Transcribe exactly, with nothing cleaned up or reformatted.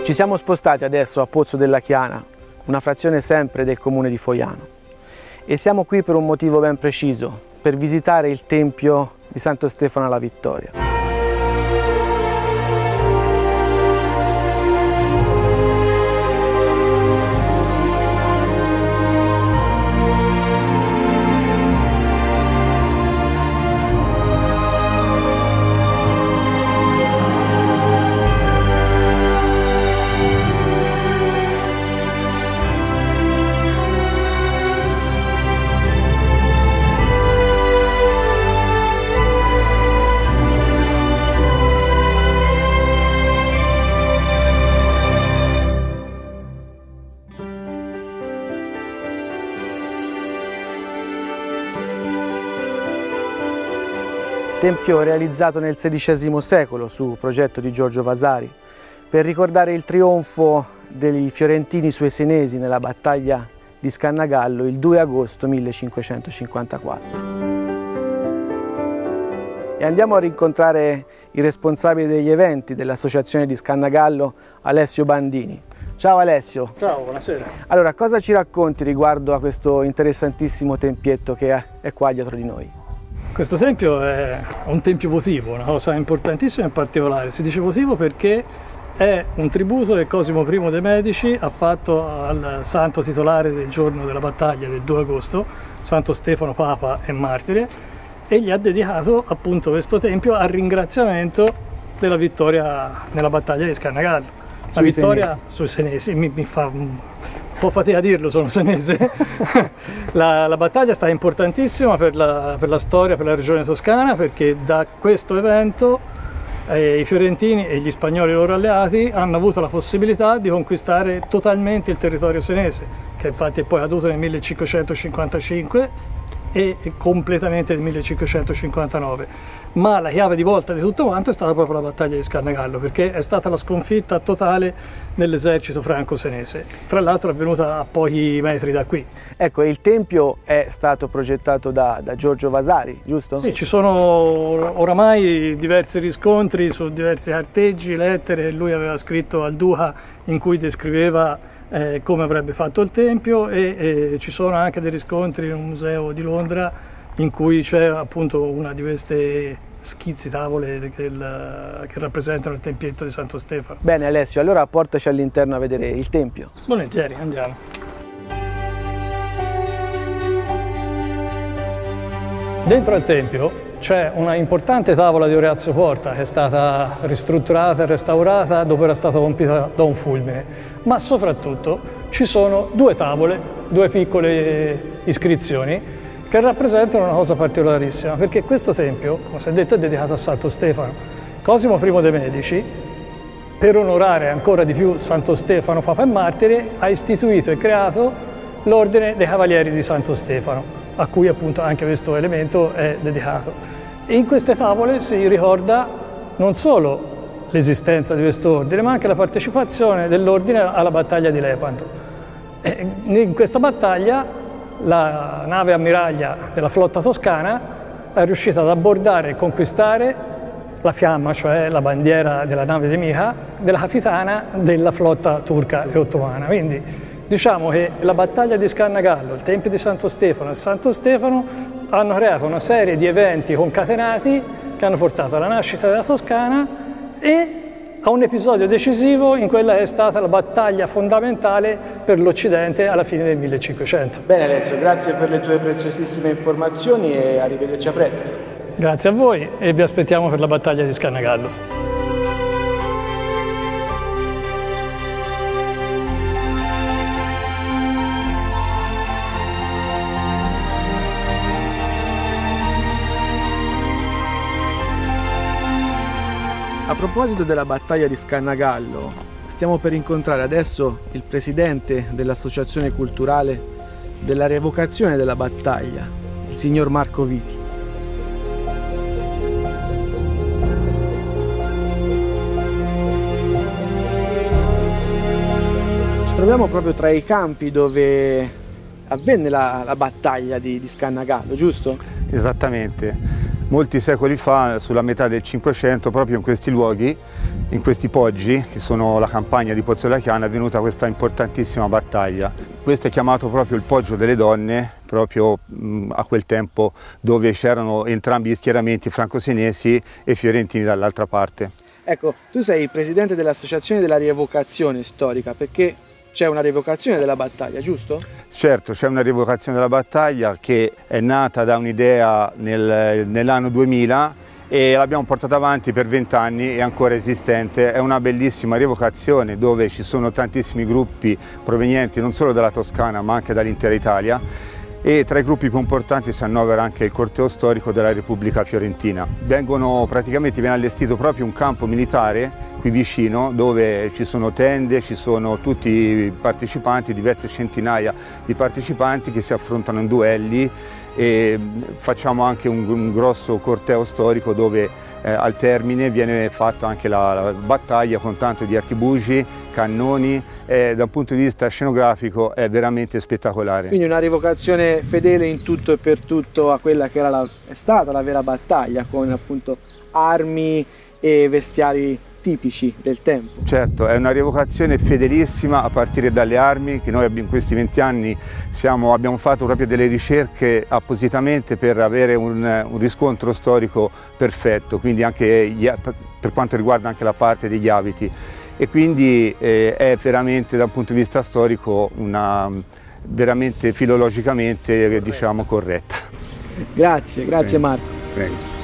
Ci siamo spostati adesso a Pozzo della Chiana, una frazione sempre del comune di Foiano, e siamo qui per un motivo ben preciso, per visitare il Tempio di Santo Stefano alla Vittoria. Tempio realizzato nel sedicesimo secolo su progetto di Giorgio Vasari per ricordare il trionfo dei fiorentini sui senesi nella battaglia di Scannagallo il due agosto millecinquecentocinquantaquattro. E andiamo a rincontrare il responsabile degli eventi dell'associazione di Scannagallo, Alessio Bandini. Ciao Alessio. Ciao, buonasera. Allora, cosa ci racconti riguardo a questo interessantissimo tempietto che è qua dietro di noi? Questo tempio è un tempio votivo, una cosa importantissima e particolare. Si dice votivo perché è un tributo che Cosimo primo de' Medici ha fatto al santo titolare del giorno della battaglia del due agosto, Santo Stefano Papa e Martire, e gli ha dedicato appunto questo tempio a ringraziamento della vittoria nella battaglia di Scannagallo. La Sui vittoria senesi. sui senesi, mi, mi fa un po' fatica a dirlo, sono senese. la, la battaglia è stata importantissima per la, per la storia, per la regione toscana, perché da questo evento eh, i fiorentini e gli spagnoli loro alleati hanno avuto la possibilità di conquistare totalmente il territorio senese, che infatti è poi caduto nel millecinquecentocinquantacinque e completamente nel millecinquecentocinquantanove. Ma la chiave di volta di tutto quanto è stata proprio la battaglia di Scannagallo, perché è stata la sconfitta totale dell'esercito franco-senese, tra l'altro è avvenuta a pochi metri da qui. Ecco, il tempio è stato progettato da, da Giorgio Vasari, giusto? Sì, ci sono oramai diversi riscontri su diversi carteggi, lettere, lui aveva scritto al duca in cui descriveva eh, come avrebbe fatto il tempio, e, e ci sono anche dei riscontri in un museo di Londra in cui c'è appunto una di queste schizzi, tavole che, il, che rappresentano il tempietto di Santo Stefano. Bene Alessio, allora portaci all'interno a vedere il tempio. Volentieri, andiamo. Dentro al tempio c'è una importante tavola di Orazio Porta che è stata ristrutturata e restaurata dopo era stata colpita da un fulmine, ma soprattutto ci sono due tavole, due piccole iscrizioni che rappresentano una cosa particolarissima, perché questo tempio, come si è detto, è dedicato a Santo Stefano. Cosimo primo de' Medici, per onorare ancora di più Santo Stefano, Papa e Martire, ha istituito e creato l'Ordine dei Cavalieri di Santo Stefano, a cui appunto anche questo elemento è dedicato. E in queste tavole si ricorda non solo l'esistenza di questo ordine, ma anche la partecipazione dell'ordine alla battaglia di Lepanto. E in questa battaglia la nave ammiraglia della flotta toscana è riuscita ad abbordare e conquistare la fiamma, cioè la bandiera della nave nemica, della capitana della flotta turca e ottomana. Quindi diciamo che la battaglia di Scannagallo, il Tempio di Santo Stefano e Santo Stefano hanno creato una serie di eventi concatenati che hanno portato alla nascita della Toscana e a un episodio decisivo in quella che è stata la battaglia fondamentale per l'Occidente alla fine del millecinquecento. Bene Alessio, grazie per le tue preziosissime informazioni e arrivederci a presto. Grazie a voi e vi aspettiamo per la battaglia di Scannagallo. A proposito della battaglia di Scannagallo, stiamo per incontrare adesso il presidente dell'Associazione Culturale della Rievocazione della Battaglia, il signor Marco Viti. Ci troviamo proprio tra i campi dove avvenne la, la battaglia di, di Scannagallo, giusto? Esattamente. Molti secoli fa, sulla metà del Cinquecento, proprio in questi luoghi, in questi poggi, che sono la campagna di Pozzo Chiana, è avvenuta questa importantissima battaglia. Questo è chiamato proprio il Poggio delle Donne, proprio mh, a quel tempo, dove c'erano entrambi gli schieramenti franco-senesi e fiorentini dall'altra parte. Ecco, tu sei il presidente dell'Associazione della Rievocazione Storica, perché c'è una rievocazione della battaglia, giusto? Certo, c'è una rievocazione della battaglia che è nata da un'idea nel, nell'anno duemila e l'abbiamo portata avanti per vent'anni, è ancora esistente. È una bellissima rievocazione dove ci sono tantissimi gruppi provenienti non solo dalla Toscana ma anche dall'intera Italia, e tra i gruppi più importanti si annovera anche il corteo storico della Repubblica Fiorentina. Vengono, praticamente viene allestito proprio un campo militare qui vicino, dove ci sono tende, ci sono tutti i partecipanti, diverse centinaia di partecipanti che si affrontano in duelli, e facciamo anche un, un grosso corteo storico dove eh, al termine viene fatta anche la, la battaglia con tanto di archibugi, cannoni, e da un punto di vista scenografico è veramente spettacolare. Quindi una rievocazione fedele in tutto e per tutto a quella che era la, è stata la vera battaglia, con appunto armi e vestiari tipici del tempo. Certo, è una rievocazione fedelissima a partire dalle armi, che noi in questi venti anni siamo, abbiamo fatto proprio delle ricerche appositamente per avere un, un riscontro storico perfetto, quindi anche gli, per quanto riguarda anche la parte degli abiti, e quindi eh, è veramente da un punto di vista storico una, veramente filologicamente diciamo corretta. Grazie, grazie Prego. Marco. Prego.